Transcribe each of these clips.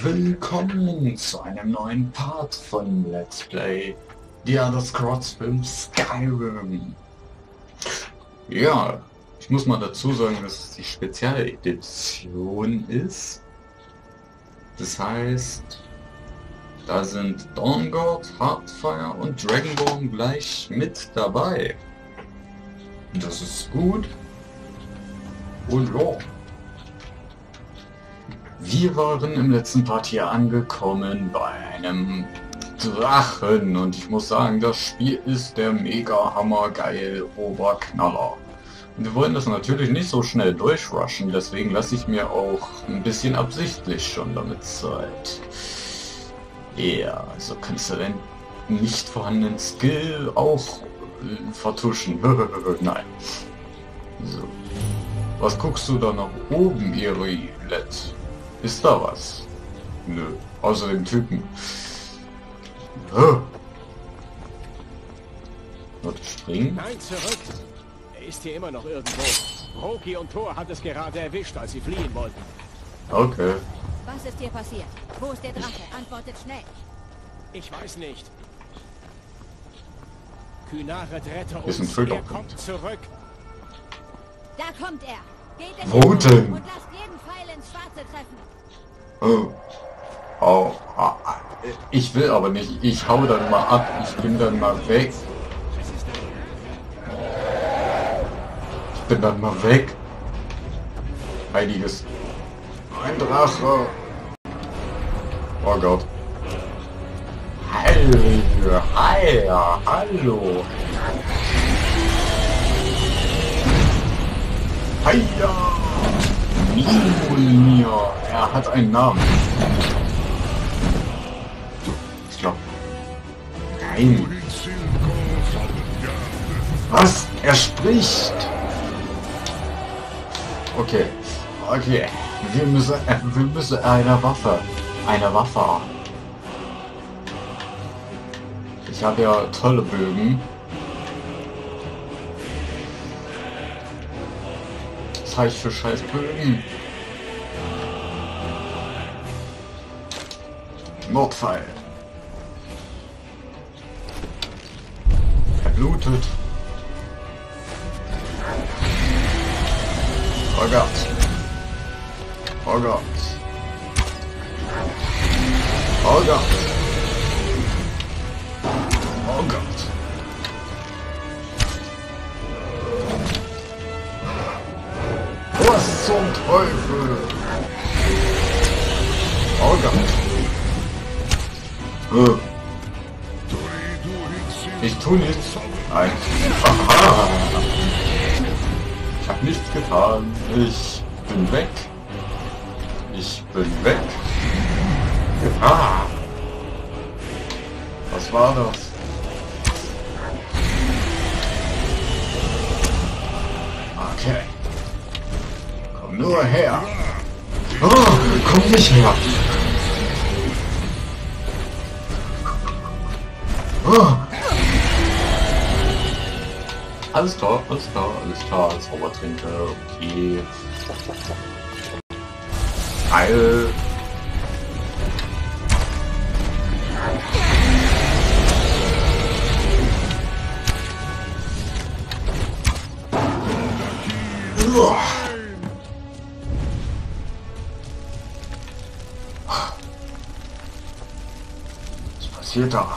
willkommen zu einem neuen Part von Let's Play The Elder Scrolls 5 Skyrim. Ja, ich muss mal dazu sagen, dass es die Spezialedition ist. Das heißt, da sind Dawnguard, Heartfire und Dragonborn gleich mit dabei. Das ist gut. Und ja. Wir waren im letzten Part hier angekommen bei einem Drachen und ich muss sagen, das Spiel ist der mega hammergeil Oberknaller. Und wir wollen das natürlich nicht so schnell durchrushen, deswegen lasse ich mir auch ein bisschen absichtlich schon damit Zeit. Ja, also kannst du den nicht vorhandenen Skill auch vertuschen. Nein. So. Was guckst du da nach oben, Irilet? Ist da was? Nö, außer dem Typen. Wird springen? Nein, zurück! Er ist hier immer noch irgendwo. Roki und Thor hat es gerade erwischt, als sie fliehen wollten. Okay. Was ist hier passiert? Wo ist der Drache? Antwortet schnell. Ich weiß nicht. Kühnaret, rette Ist ein uns. Er Triggerpunkt. kommt zurück. Da kommt er. Geht es Wo hin denn? und lasst jeden Pfeil ins Schwarze treffen. Oh. Oh. Ich will aber nicht. Ich hau dann mal ab. Ich bin dann mal weg. Ich bin dann mal weg. Heiliges. Ein Drache. Oh Gott. Hallo. Hallo. Heia! Mimulnir! Er hat einen Namen. Ich glaube. Nein. Was? Er spricht! Okay. Okay. Wir müssen eine Waffe. Eine Waffe haben. Ich habe ja tolle Bögen. Was habe ich für scheiß Bögen? Notfall. Er blutet. Oh Gott. Oh Gott. Oh Gott. Oh Gott. Was zum Teufel? Oh Gott. Ich tu nichts. Nein. Aha. Ich hab nichts getan. Ich bin weg. Ich bin weg. Ah. Was war das? Okay. Komm nur her. Oh, komm nicht her. Oh. Alles klar, alles klar, alles klar. Zaubertränke, okay. Geil. Uah. Was passiert da?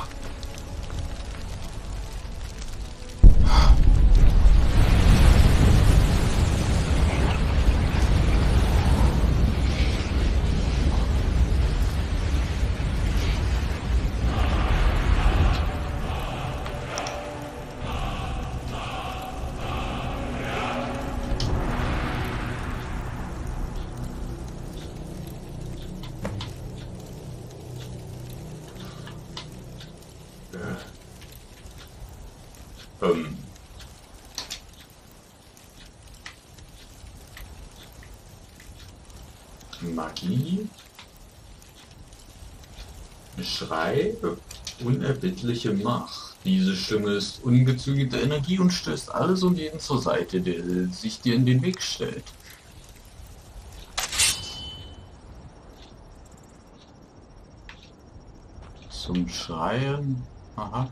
Magie, Schrei, unerbittliche Macht. Diese Stimme ist ungezügelte Energie und stößt alles und jeden zur Seite, der sich dir in den Weg stellt. zum Schreien. Aha.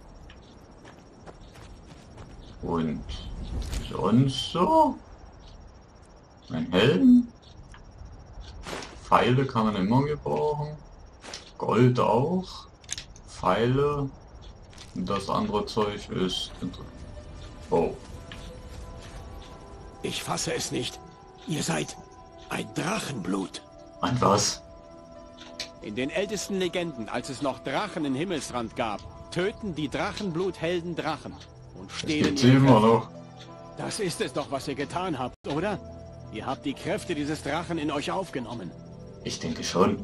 Und sonst so? Ein Helm? Pfeile kann man immer gebrauchen. Gold auch. Pfeile. Und das andere Zeug ist... Oh. Ich fasse es nicht. Ihr seid ein Drachenblut. Ein was? In den ältesten Legenden, als es noch Drachen in Himmelsrand gab, töten die Drachenbluthelden Drachen und stehlen Jetzt immer Kräfte. noch. Das ist es doch, was ihr getan habt, oder? Ihr habt die Kräfte dieses Drachen in euch aufgenommen. Ich denke schon.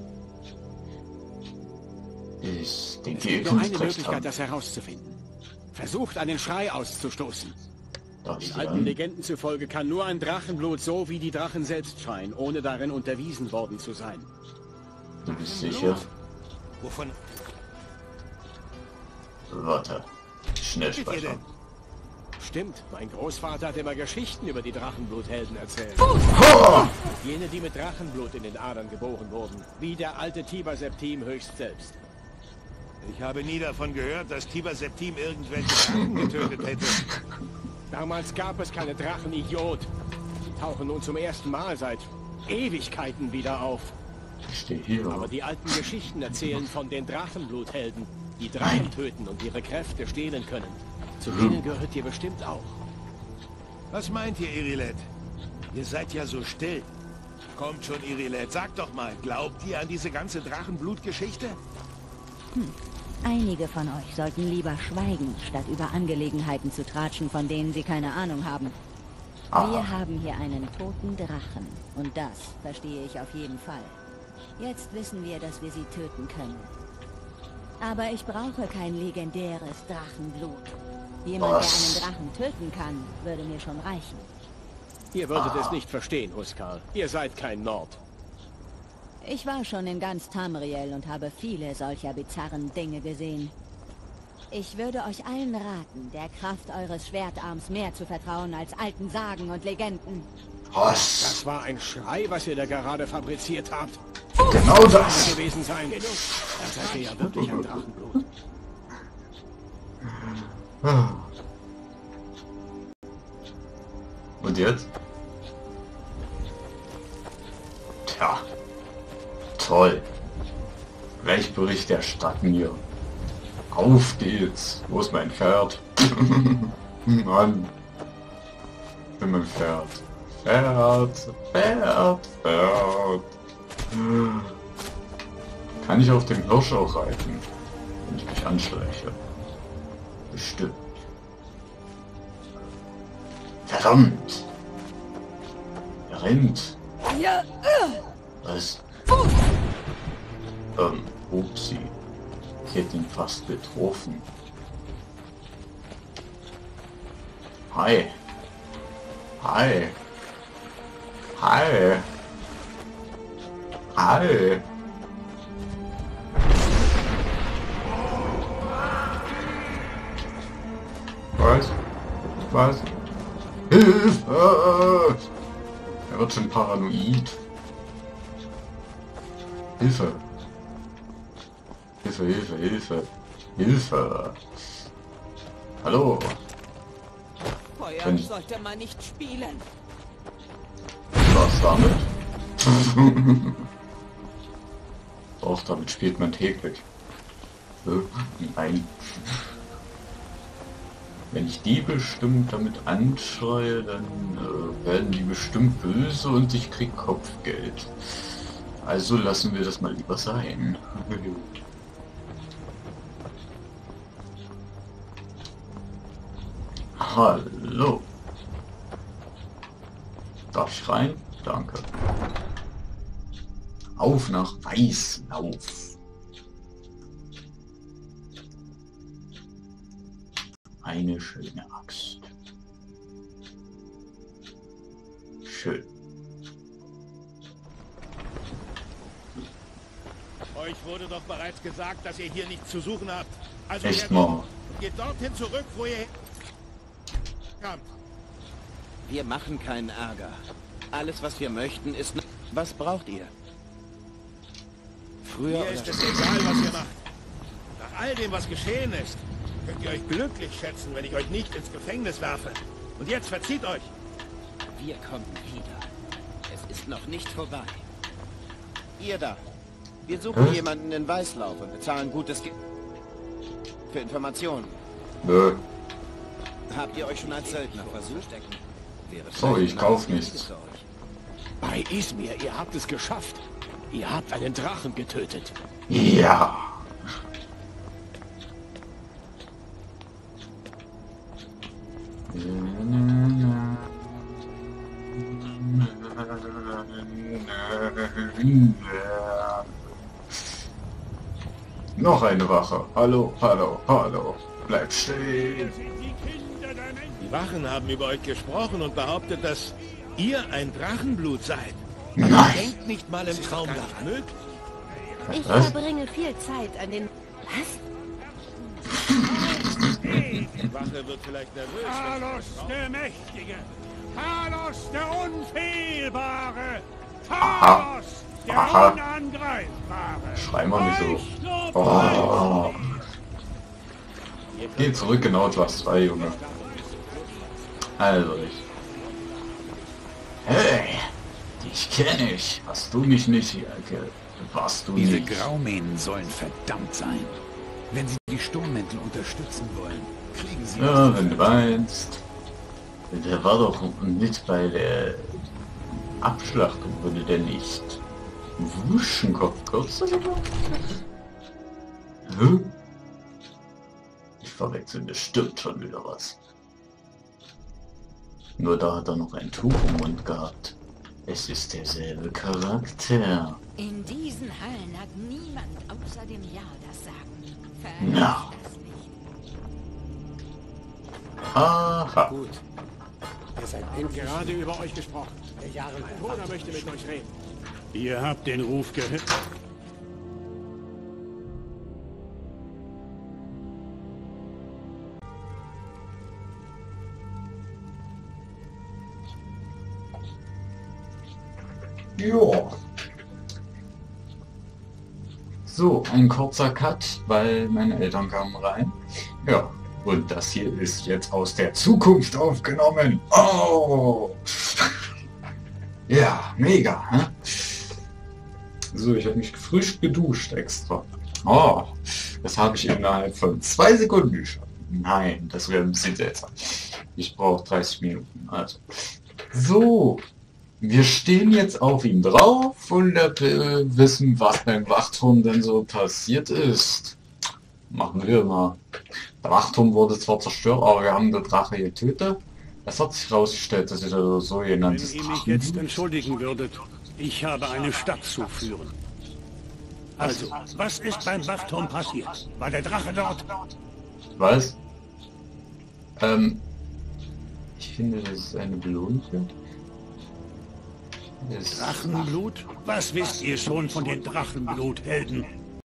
Ich denke, Es ihr gibt nur könnt eine recht Möglichkeit, haben. das herauszufinden. Versucht, einen Schrei auszustoßen. Darf ich Den die alten an? Legenden zufolge kann nur ein Drachenblut so wie die Drachen selbst schreien, ohne darin unterwiesen worden zu sein. Du bist sicher? Wovon? Warte. Schnell Ihr speichern. denn? Stimmt, mein Großvater hat immer Geschichten über die Drachenbluthelden erzählt. Jene, die mit Drachenblut in den Adern geboren wurden, wie der alte Tiber Septim höchst selbst. Ich habe nie davon gehört, dass Tiber Septim irgendwelche Drachen getötet hätte. Damals gab es keine Drachen, Idiot. Die tauchen nun zum ersten Mal seit Ewigkeiten wieder auf. Ich stehe hier. Aber die alten Geschichten erzählen von den Drachenbluthelden, die Drachen töten und ihre Kräfte stehlen können. Zu denen gehört ihr bestimmt auch. Was meint ihr, Irilet? Ihr seid ja so still. Kommt schon, Irilet, sag doch mal, glaubt ihr an diese ganze Drachenblutgeschichte? Einige von euch sollten lieber schweigen, statt über Angelegenheiten zu tratschen, von denen sie keine Ahnung haben. Wir haben hier einen toten Drachen. Und das verstehe ich auf jeden Fall. Jetzt wissen wir, dass wir sie töten können. Aber ich brauche kein legendäres Drachenblut. Jemand, der einen Drachen töten kann, würde mir schon reichen. Ihr würdet es nicht verstehen, Huskar. Ihr seid kein Nord. Ich war schon in ganz Tamriel und habe viele solcher bizarren Dinge gesehen. Ich würde euch allen raten, der Kraft eures Schwertarms mehr zu vertrauen als alten Sagen und Legenden. Was? Das war ein Schrei, was ihr da gerade fabriziert habt. Genau das! Gewesen sein. Dann seid ihr ja wirklich ein Drachenblut. Und jetzt? Tja. Toll. Bericht erstatten hier. Auf geht's. Wo ist mein Pferd? Mann. Ich bin mein Pferd. Pferd. Kann ich auf dem Hirsch auch reiten, wenn ich mich anschleiche? Bestimmt. Verdammt! Er rennt. Was? Upsi. Ich hätte ihn fast getroffen. Hi. Hi. Hi. Hi. Was? Hilfe! Er wird schon paranoid. Hilfe! Hilfe! Hallo! Feuer sollte man nicht spielen. Was damit? Doch, damit spielt man täglich. Nein. Wenn ich die bestimmt damit anschreie, dann werden die bestimmt böse und ich krieg Kopfgeld. Also lassen wir das mal lieber sein. Hallo. Darf ich rein? Danke. Auf nach Weißlauf. Eine schöne Axt. Schön. Euch wurde doch bereits gesagt, dass ihr hier nichts zu suchen habt. Also Echt mal. geht dorthin zurück, wo ihr kamt. Wir machen keinen Ärger. Alles, was wir möchten, ist... Was braucht ihr? Früher Mir oder ist es egal, was ihr macht. all dem, was geschehen ist, könnt ihr euch glücklich schätzen, wenn ich euch nicht ins Gefängnis werfe. Und jetzt verzieht euch. Wir kommen wieder. Es ist noch nicht vorbei. Ihr da. Wir suchen jemanden in Weißlauf und bezahlen gutes Geld für Informationen. Nö. Habt ihr euch schon als Söldner versucht? Sorry, ich kauf nichts. Bei Izmir, ihr habt es geschafft. Ihr habt einen Drachen getötet. Ja. Noch eine Wache. Hallo, hallo, hallo. Bleib stehen. Die Wachen haben über euch gesprochen und behauptet, dass ihr ein Drachenblut seid. Nein. Denkt nicht mal im Traum daran. Mögt. Ich Was? verbringe viel Zeit an den... Was? Die Wache wird vielleicht nervös. Talos der Mächtige! Talos der Unfehlbare! Aha. Talos der Aha. Unangreifbare! Schrei mal nicht so. Oh. Geh zurück in Outlast 2, Junge. Also ich. Hey! Dich kenne ich. Hast du mich nicht, Ecke? Warst du Diese nicht? Graumähnen sollen verdammt sein. Wenn sie die Sturmmäntel unterstützen wollen, kriegen sie... Ja, wenn du meinst. Der war doch nicht bei der Abschlachtung, wurde der nicht Wuschenkopf kürzer gemacht? Hä? Ich verwechsel bestimmt schon wieder was. Nur da hat er noch ein Tuch im Mund gehabt. Es ist derselbe Charakter. In diesen Hallen hat niemand außer dem Jahr das Sagen. Na. Das nicht. Aha. Gut. Ihr seid gerade über euch gesprochen. Der Bruder möchte mit euch reden. Ihr habt den Ruf gehört. Ja. So, ein kurzer Cut, weil meine Eltern kamen rein. Ja, und das hier ist jetzt aus der Zukunft aufgenommen. Oh! Ja, mega. Hä? So, ich habe mich frisch geduscht extra. Oh, das habe ich innerhalb von 2 Sekunden geschafft. Nein, das wäre ein bisschen seltsam. Ich brauche 30 Minuten. Also. So. Wir stehen jetzt auf ihn drauf und wissen, was beim Wachturm denn so passiert ist. Machen wir mal. Der Wachturm wurde zwar zerstört, aber wir haben den Drache getötet. Es hat sich herausgestellt, dass er so Wenn genanntes ihr mich jetzt entschuldigen würdet, ich habe eine Stadt zu führen. Also, was ist beim Wachturm passiert? War der Drache dort? Was? Ich finde, das ist eine Belohnung. Drachenblut? Was wisst ihr schon von den Drachenbluthelden?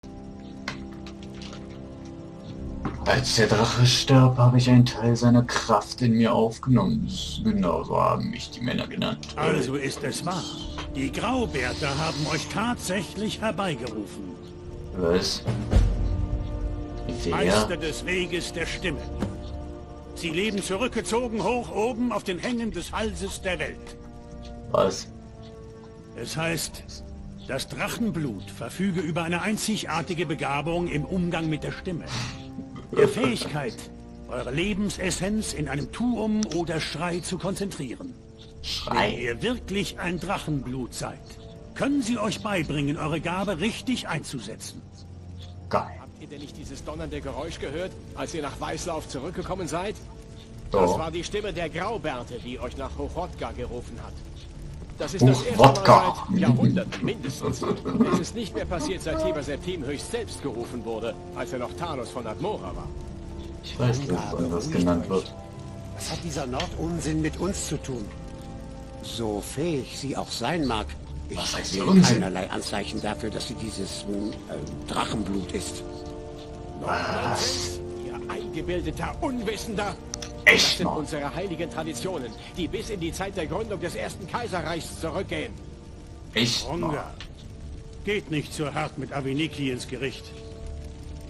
Als der Drache starb, habe ich einen Teil seiner Kraft in mir aufgenommen. Genauso haben mich die Männer genannt. Also ist es wahr. Die Graubärte haben euch tatsächlich herbeigerufen. Was? Meister Wer? des Weges der Stimme. Sie leben zurückgezogen hoch oben auf den Hängen des Halses der Welt. Was? Es heißt, das Drachenblut verfüge über eine einzigartige Begabung im Umgang mit der Stimme. Der Fähigkeit, eure Lebensessenz in einem Tuum oder Schrei zu konzentrieren. Wenn Schrei. ihr wirklich ein Drachenblut seid, können sie euch beibringen, eure Gabe richtig einzusetzen. Geil. Habt ihr denn nicht dieses donnernde Geräusch gehört, als ihr nach Weißlauf zurückgekommen seid? Das Doch. war die Stimme der Graubärte, die euch nach Hochodka gerufen hat. Das ist das erste Wodka. Mal seit Jahrhunderten mindestens. Es ist nicht mehr passiert, seit Tiber Septim höchst selbst gerufen wurde, als er noch Talos von Admora war. Ich weiß nicht, wann das genannt wird. Was hat dieser Nordunsinn mit uns zu tun? So fähig sie auch sein mag, Was ich heißt sehe Unsinn? keinerlei Anzeichen dafür, dass sie dieses Drachenblut ist. Was? Ihr eingebildeter Unwissender! Das Echt sind mal? unsere heiligen Traditionen, die bis in die Zeit der Gründung des ersten Kaiserreichs zurückgehen. Echt mal? Ronga, geht nicht so hart mit Aviniki ins Gericht.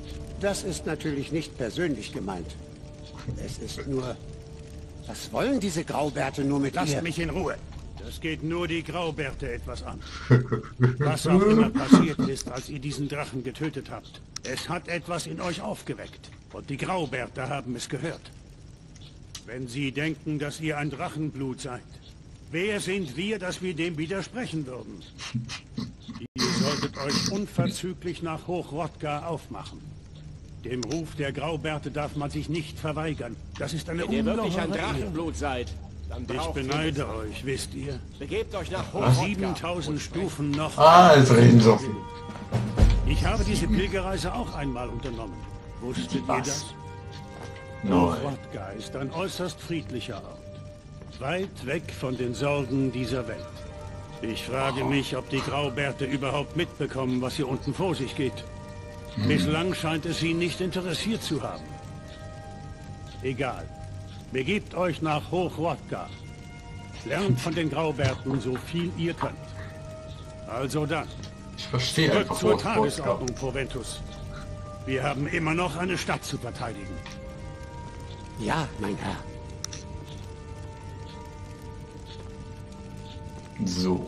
Das ist natürlich nicht persönlich gemeint. Es ist nur... Was wollen diese Graubärte nur mit Lasst ihr? mich in Ruhe. Das geht nur die Graubärte etwas an. Was auch immer passiert ist, als ihr diesen Drachen getötet habt. Es hat etwas in euch aufgeweckt. Und die Graubärte haben es gehört. Wenn sie denken, dass ihr ein Drachenblut seid, wer sind wir, dass wir dem widersprechen würden? Ihr solltet euch unverzüglich nach Hochrodgar aufmachen. Dem Ruf der Graubärte darf man sich nicht verweigern. Das ist eine Wenn ihr wirklich ein ungeheure Ehre. Drachenblut seid, dann Ich braucht ihr beneide es. euch, wisst ihr. Begebt euch nach Hochrodgar. 7000 Stufen noch. Es reden so viel. Ich habe diese Pilgerreise auch einmal unternommen. Wusstet ihr das? Nein. Hochrodgar ist ein äußerst friedlicher Ort. Weit weg von den Sorgen dieser Welt. Ich frage mich, ob die Graubärte überhaupt mitbekommen, was hier unten vor sich geht. Bislang scheint es sie nicht interessiert zu haben. Egal. Begebt euch nach Hochrodgar. Lernt von den Graubärten so viel ihr könnt. Also dann, Ich verstehe zurück einfach zur Hochrodgar. Tagesordnung, Proventus. Wir haben immer noch eine Stadt zu verteidigen. Ja, mein Herr. So.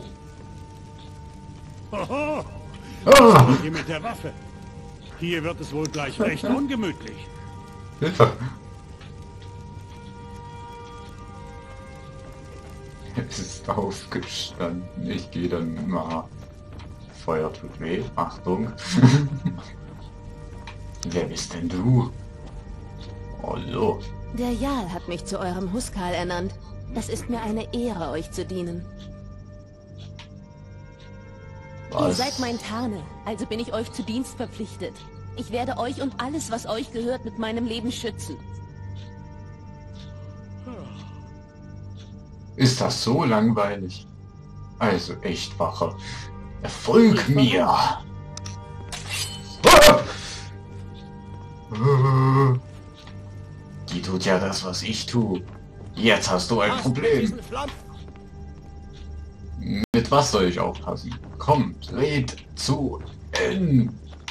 Hoho! Ah! Hier mit der Waffe. Hier wird es wohl gleich recht ungemütlich. Hilfe! Es ist aufgestanden. Ich gehe dann mal. Feuer tut weh. Achtung. Wer bist denn du? Hallo. Der Jarl hat mich zu eurem Huskal ernannt. Es ist mir eine Ehre, euch zu dienen. Ihr seid mein Tarne, also bin ich euch zu Dienst verpflichtet. Ich werde euch und alles, was euch gehört, mit meinem Leben schützen. Ist das so langweilig? Also echt Wache. Folg mir! Ah! Die tut ja das, was ich tue. Jetzt hast du ein Problem. Mit was soll ich aufpassen? Komm, red zu Ende.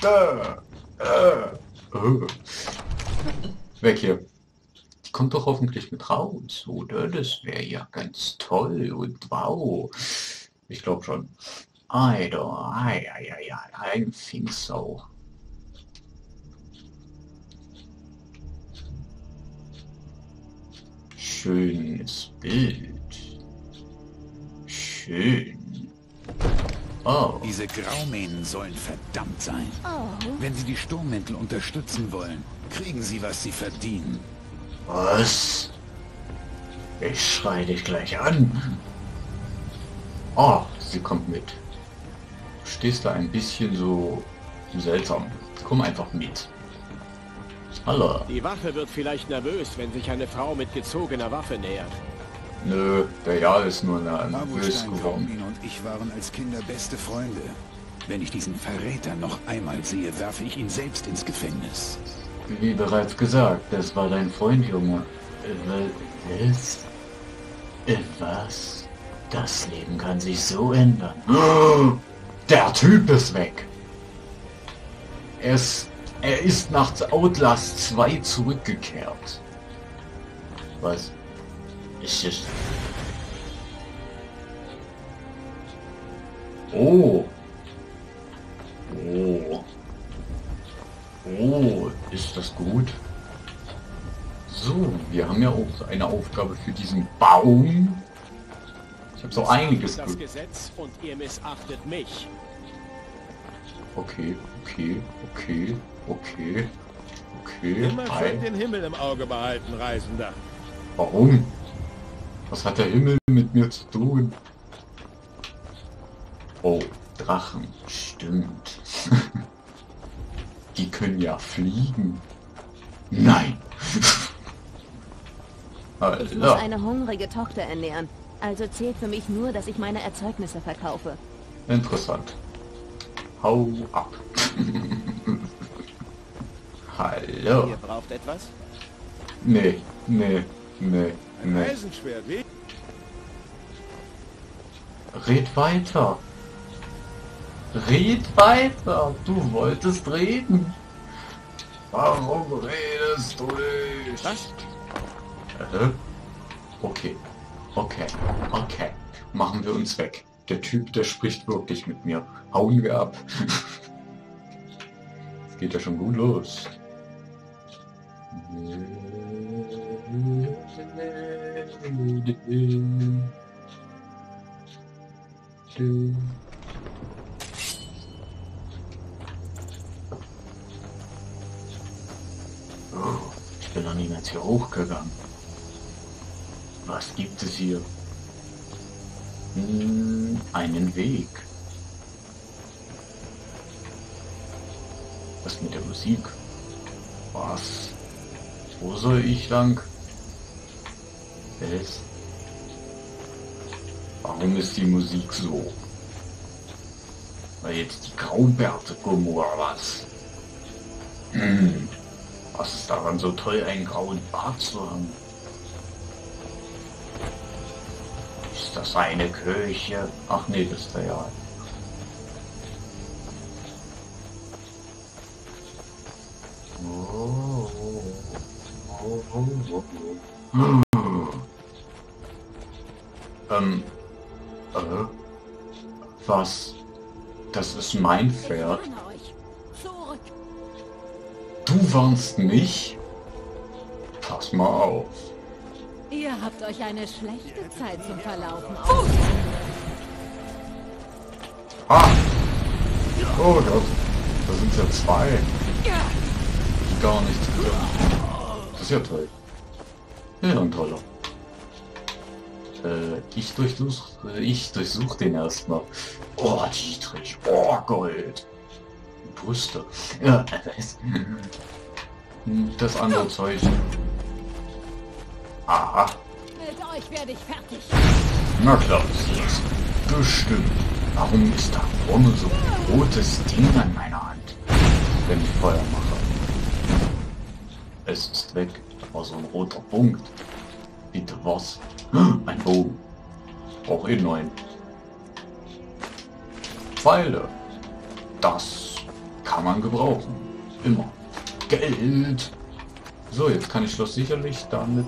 Weg hier. Die kommt doch hoffentlich mit raus, oder? Das wäre ja ganz toll und wow. Ich glaube schon. I think so. Schönes Bild. Schön. Oh. Diese Graumähnen sollen verdammt sein. Oh. Wenn sie die Sturmmäntel unterstützen wollen, kriegen sie, was sie verdienen. Was? Ich schrei dich gleich an. Oh, sie kommt mit. Du stehst da ein bisschen so seltsam. Komm einfach mit. Hallo. Die Wache wird vielleicht nervös, wenn sich eine Frau mit gezogener Waffe nähert. Nö, der Jarl ist nur nervös Marburstein, geworden. Kaugin und ich waren als Kinder beste Freunde. Wenn ich diesen Verräter noch einmal sehe, werfe ich ihn selbst ins Gefängnis. Wie bereits gesagt, das war dein Freund, Junge. Was? Was? Das Leben kann sich so ändern. Der Typ ist weg. Er ist nach Outlast 2 zurückgekehrt. Was? Ist es... Oh. Oh. Oh, ist das gut? So, wir haben ja auch eine Aufgabe für diesen Baum. Ich habe so einiges. Das Gesetz und ihr missachtet mich. Okay. Immer schön den Himmel im Auge behalten, Reisender. Warum? Was hat der Himmel mit mir zu tun? Oh, Drachen. Stimmt. Die können ja fliegen. Nein. Ich muss eine hungrige Tochter ernähren. Also zählt für mich nur, dass ich meine Erzeugnisse verkaufe. Interessant. Hau ab. Hallo. Ihr braucht etwas? Nee. Eisenschwert, wie? Red weiter. Red weiter. Du wolltest reden. Warum redest du nicht? Was? Okay. Okay. Okay. Machen wir uns weg. Der Typ, der spricht wirklich mit mir. Hauen wir ab. Es geht ja schon gut los. Oh, ich bin noch niemals hier hochgegangen. Was gibt es hier? Einen Weg. Was mit der Musik? Was? Wo soll ich lang? Warum ist die Musik so? Weil jetzt die Graubärte kommen oder was? Was ist daran so toll, einen grauen Bart zu haben? Ist das eine Kirche? Ach nee, das ist der ja. Was? Das ist mein Pferd. Du warnst mich? Pass mal auf. Ihr habt euch eine schlechte Zeit zum Verlaufen. Ah! Oh Gott, da sind ja zwei. Die gar nichts können. Das ist ja toll. Ja, ein toller. Ich durchsuch den erstmal. Oh, Dietrich. Oh, Gold. Brüste. Ja, das andere Zeug. Aha. Mit euch werde ich fertig. Na klar, siehst du. Bestimmt. Warum ist da vorne so ein rotes Ding an meiner Hand, wenn ich Feuer mache? Es ist weg. Da war so ein roter Punkt. Bitte was? Ein Bogen. Brauch eh 9. Pfeile. Das kann man gebrauchen. Immer. Geld. So, jetzt kann ich das sicherlich damit...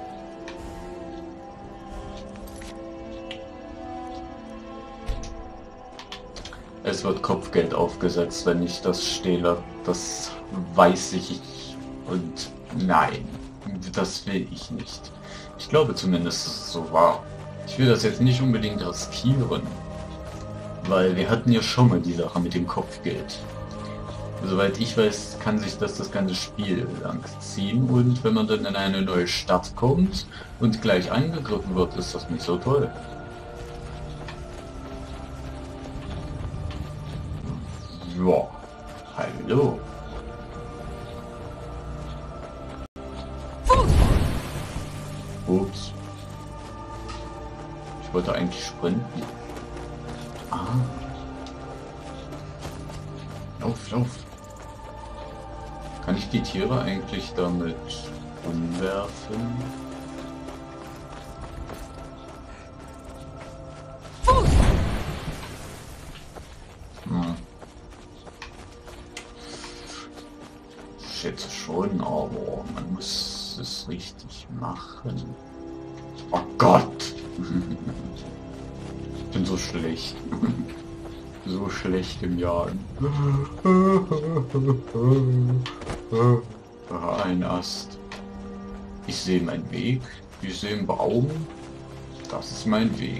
Es wird Kopfgeld aufgesetzt, wenn ich das stehle. Das weiß ich. Und nein, das will ich nicht. Ich glaube zumindest, dass es so war. Ich will das jetzt nicht unbedingt riskieren. Weil wir hatten ja schon mal die Sache mit dem Kopfgeld. Soweit ich weiß, kann sich das ganze Spiel lang ziehen. Und wenn man dann in eine neue Stadt kommt und gleich angegriffen wird, ist das nicht so toll. Ja, hallo. Ups. Ich wollte eigentlich sprinten. Ah. Lauf, lauf. Kann ich die Tiere eigentlich damit umwerfen? Ich schätze schon, aber man muss es richtig machen. Oh Gott! Ich bin so schlecht. So schlecht im Jagen. Ein Ast. Ich sehe meinen Weg. Ich sehe einen Baum. Das ist mein Weg.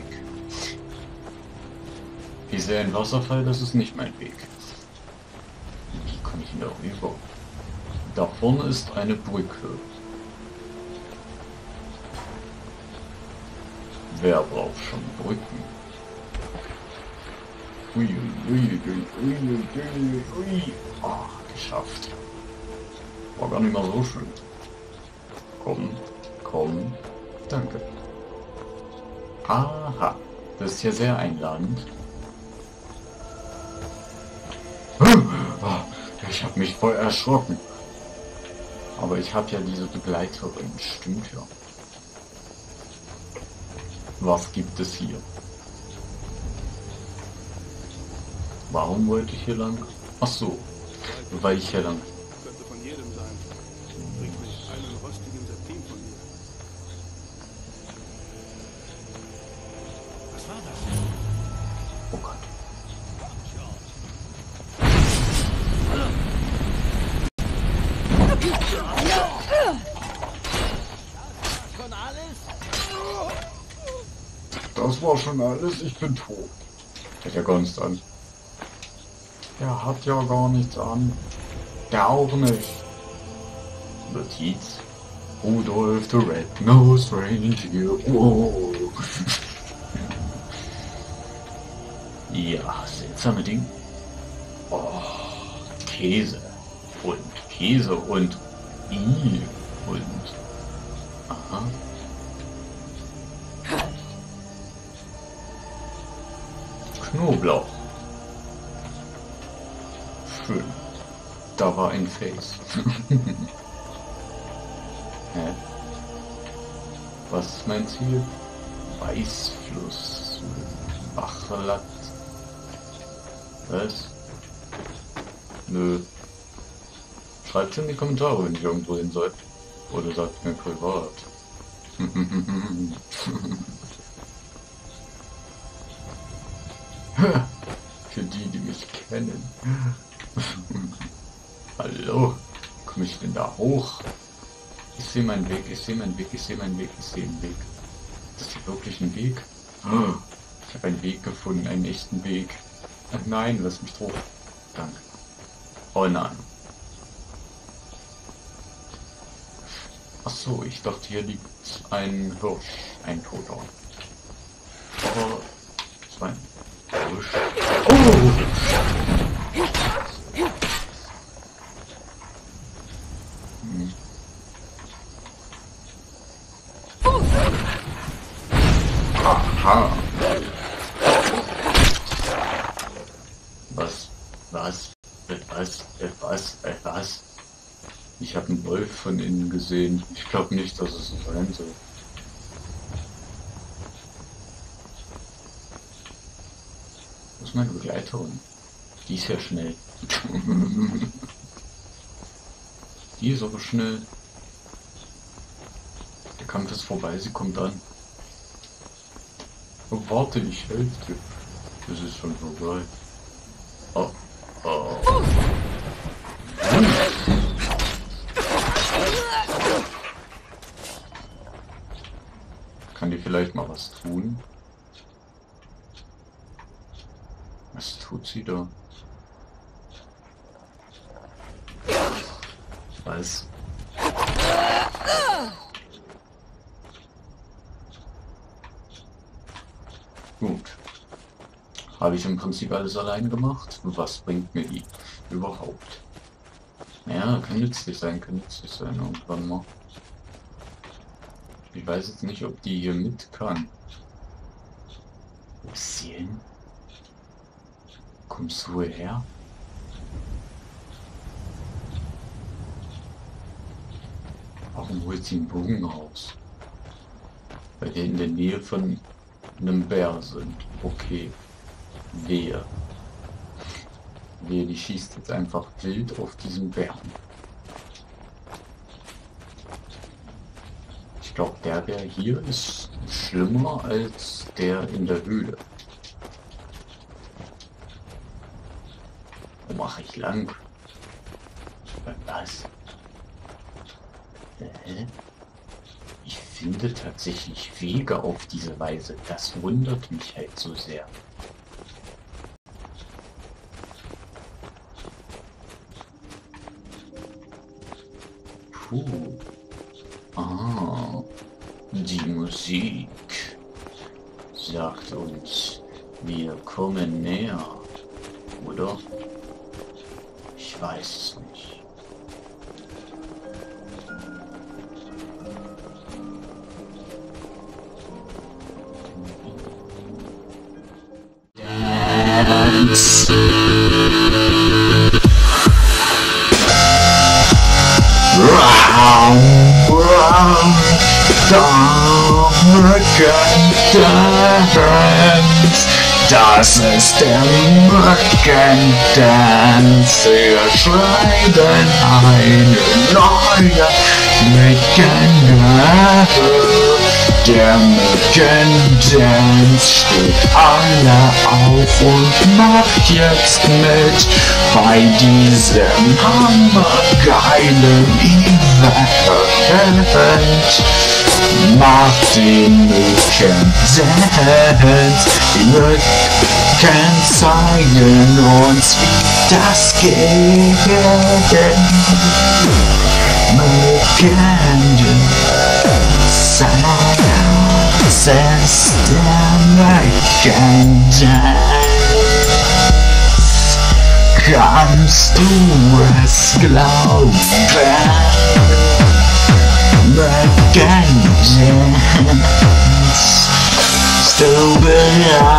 Ich sehe einen Wasserfall. Das ist nicht mein Weg. Wie komme ich denn da rüber? Da vorne ist eine Brücke. Wer braucht schon Brücken? Ui, ui, ui, ui, ui, ui. Oh, geschafft. War gar nicht mal so schön. Komm, komm. Danke. Aha, das ist ja sehr einladend. Ich habe mich voll erschrocken. Aber ich habe ja diese Begleiterin, stimmt ja. Was gibt es hier? Warum wollte ich hier lang? Ach so, weil ich hier lang... das war schon alles, ich bin tot. Der hat ja gar nichts an. Der hat ja gar nichts an. Der auch nicht. Notiz. Rudolf the Red-Nosed Reindeer. Oh. Ja, seltsame Ding. Oh, Käse. Und Käse und I. Und... Aha. Knoblauch. Schön. Da war ein Face. Hä? Was ist mein Ziel? Weißfluss. Bachlatt. Was? Nö. Schreibt in die Kommentare, wenn ich irgendwo hin soll. Oder sagt mir privat. Für die, die mich kennen. Hallo? Komme ich denn da hoch? Ich sehe meinen Weg, ich sehe meinen Weg, ich sehe meinen Weg, ich sehe den Weg. Ist das hier wirklich ein Weg? Ich habe einen Weg gefunden, einen echten Weg. Ach nein, lass mich drauf. Danke. Oh nein. Ach so, ich dachte, hier liegt ein Hirsch, ein Toter. Aber es war ein Hirsch. Oh! Aha. Was? Ich habe einen Wolf von innen gesehen. Ich glaube nicht, dass es so sein soll. Wo ist meine Begleiterin? Die ist ja schnell. Die ist aber schnell. Der Kampf ist vorbei, sie kommt an. Oh, warte, ich helfe dir. Das ist schon vorbei. Oh. Oh. Kann die vielleicht mal was tun? Was tut sie da? Was? Gut. Habe ich im Prinzip alles allein gemacht? Was bringt mir die überhaupt? Ja, kann nützlich sein irgendwann mal. Ich weiß jetzt nicht, ob die hier mit kann. Wo ist sie hin? Kommst du her? Warum holt sie einen Bogen raus? Weil wir in der Nähe von einem Bär sind. Okay. Wehe. Wehe, die schießt jetzt einfach wild auf diesen Bären. Ich glaube, der Bär hier ist schlimmer als der in der Höhle. Wo mache ich lang? Was? Ich finde tatsächlich Wege auf diese Weise. Das wundert mich halt so sehr. Puh. Ah, die Musik sagt uns, wir kommen näher, oder? Ich weiß es nicht. Dance. Das ist der Mücken-Dance. Wir schreiben eine neue Legende. Der Mücken-Dance steht alle auf und macht jetzt mit bei diesem hammergeilen Event. macht den Mücken Sens. Die Mücken zeigen uns, wie das geht. Mücken Sens ist der Mücken. Kannst du es glauben? Mücken, bist du bereit?